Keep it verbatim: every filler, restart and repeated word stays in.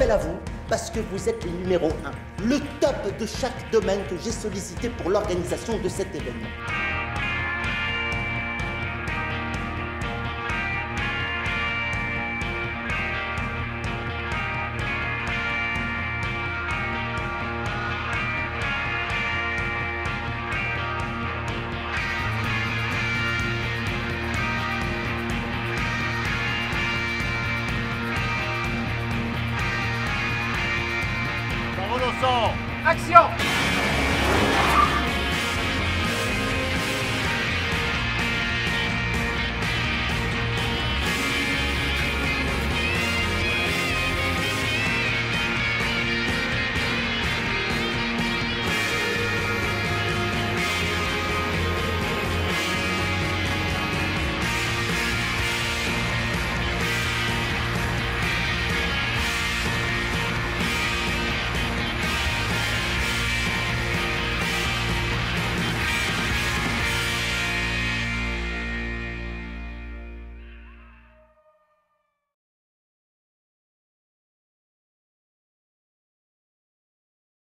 appel à vous parce que vous êtes le numéro un, le top de chaque domaine que j'ai sollicité pour l'organisation de cet événement. Action!